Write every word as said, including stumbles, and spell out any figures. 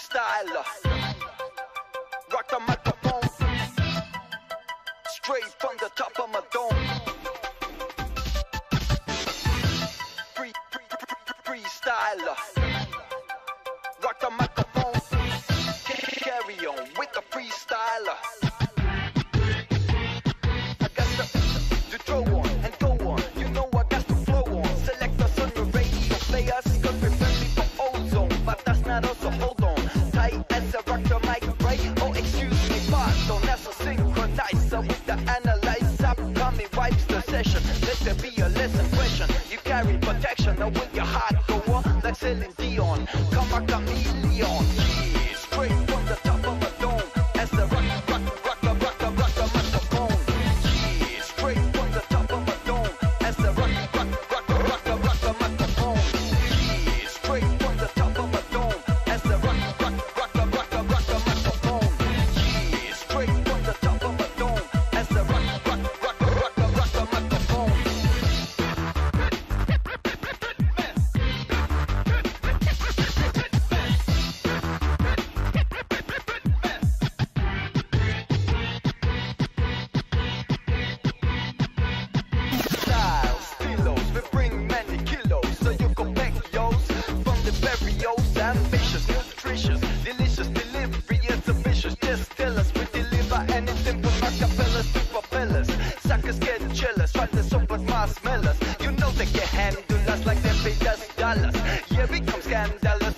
freestyler. Rock the microphone, straight from the top of my dome. Free, free, free, freestyler. Rock the microphone, carry on with the freestyler. I got to, to throw on and go on. You know I got to flow on. Select us on your radio, play us cause we're friendly for ozone. But that's not us, so hold on. Tight as a rock the mic, right? Oh, excuse me, pardon. That's a synchronizer with the analyzer. Upcoming vibes the session. Let there be a lesson question. You carry protection, now with your heart go on like Celine Dion. Come a chameleon. Yeah, straight from the top of my dome. As the rock, rock, rock, rock, rock, rock, rock the microphone. Yeah, straight from the top of my dome. As the rock, rock, rock, rock, rock, rock the microphone. Yeah, straight from the top of my dome. As the rock, rock, rock, rock, rock, rock the microphone. Yeah, straight from the top of my dome. As the rock, rock, rock, rock, rock, rock the microphone. Styles, stilos, we bring many kilos, so you can back yours from the very old, ambitious, nutritious, delicious delivery is ambitious. Just tell us we deliver anything from acapellas to propellers. Suckers get jealous, try to support marshmallows. You know they can handle us like they paid us dollars. Yeah, we come scandalous.